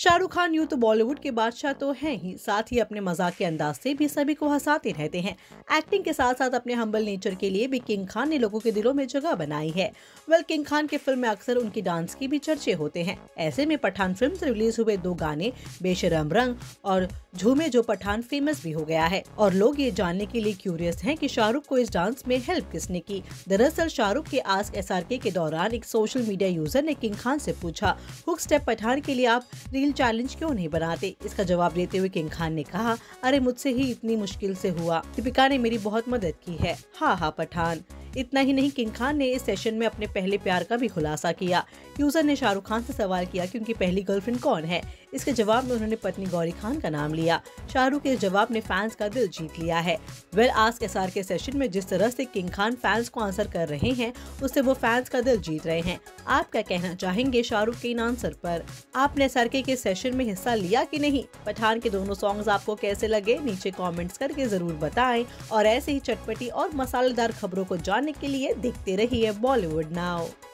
शाहरुख खान यूं तो बॉलीवुड के बादशाह तो हैं ही, साथ ही अपने मजाक के अंदाज से भी सभी को हंसाते रहते हैं। एक्टिंग के साथ साथ अपने हम्बल नेचर के लिए भी किंग खान ने लोगों के दिलों में जगह बनाई है। किंग खान के फिल्म में अक्सर उनकी डांस की भी चर्चे होते हैं। ऐसे में पठान फिल्म से रिलीज हुए 2 गाने बेशरम रंग और झूमे जो पठान फेमस भी हो गया है और लोग ये जानने के लिए क्यूरियस हैं कि शाहरुख को इस डांस में हेल्प किसने की। दरअसल शाहरुख के आस्क SRK के दौरान एक सोशल मीडिया यूजर ने किंग खान से पूछा, हुक स्टेप पठान के लिए आप रील चैलेंज क्यों नहीं बनाते। इसका जवाब देते हुए किंग खान ने कहा, अरे मुझसे ही इतनी मुश्किल से हुआ, दीपिका ने मेरी बहुत मदद की है। हाँ पठान। इतना ही नहीं, किंग खान ने इस सेशन में अपने पहले प्यार का भी खुलासा किया। यूजर ने शाहरुख खान से सवाल किया कि उनकी पहली गर्लफ्रेंड कौन है। इसके जवाब में उन्होंने पत्नी गौरी खान का नाम लिया। शाहरुख के इस जवाब ने फैंस का दिल जीत लिया है। आस्क SRK सेशन में जिस तरह से किंग खान फैंस को आंसर कर रहे हैं, उससे वो फैंस का दिल जीत रहे हैं। आप क्या कहना चाहेंगे शाहरुख के इन आंसर पर? आपने SRK के सेशन में हिस्सा लिया कि नहीं? पठान के दोनों सॉन्ग्स आपको कैसे लगे? नीचे कमेंट्स करके जरूर बताएं और ऐसे ही चटपटी और मसालेदार खबरों को जानने के लिए देखते रहिए बॉलीवुड नाउ।